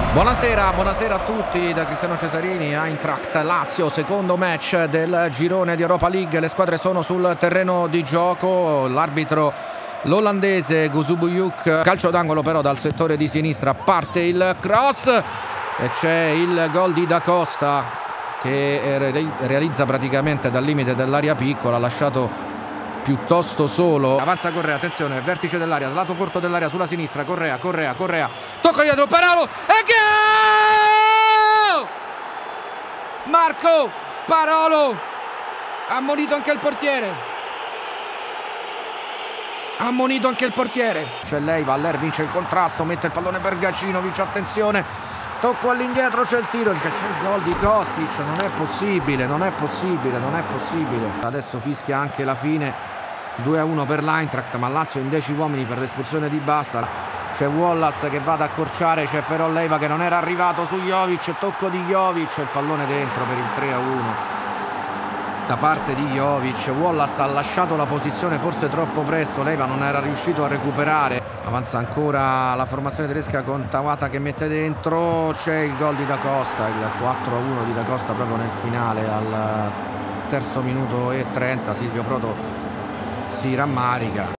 Buonasera, buonasera a tutti da Cristiano Cesarini. Eintracht Lazio, secondo match del girone di Europa League. Le squadre sono sul terreno di gioco. L'arbitro, l'olandese Gusubuyuk. Calcio d'angolo però dal settore di sinistra. Parte il cross e c'è il gol di Da Costa che realizza praticamente dal limite dell'area piccola, lasciato piuttosto solo. Avanza Correa, attenzione, vertice dell'area, lato corto dell'area sulla sinistra. Correa, tocca dietro Parolo e gol! Marco Parolo, ammonito anche il portiere. C'è Leiva, Aller vince il contrasto, mette il pallone per Gacinovic, attenzione, tocco all'indietro, c'è il tiro, c'è il gol di Kostic. Non è possibile. Adesso fischia anche la fine. 2-1 per l'Eintracht, ma Lazio in 10 uomini per l'espulsione di Basta. C'è Wallace che va ad accorciare, c'è però Leiva che non era arrivato su Jovic, tocco di Jovic, il pallone dentro per il 3-1 da parte di Jovic. Wallace ha lasciato la posizione forse troppo presto, Leiva non era riuscito a recuperare. Avanza ancora la formazione tedesca con Tawata che mette dentro, c'è il gol di Da Costa, il 4-1 di Da Costa proprio nel finale al terzo minuto e 30. Silvio Proto si rammarica.